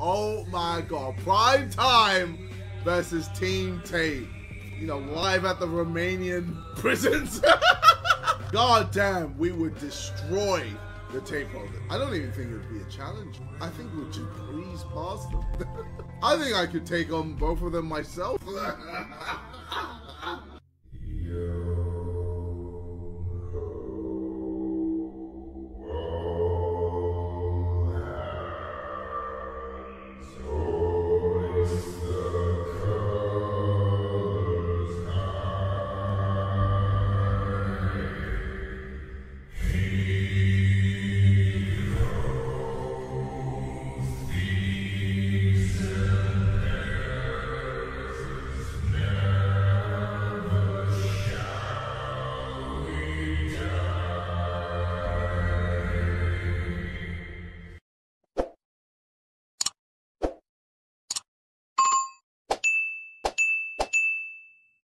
Oh my god. Prime time versus Team Tate. You know, live at the Romanian prisons. God damn, we would destroy the Tate brothers. I don't even think it would be a challenge. I think we'd just breeze past them. I think I could take on both of them myself.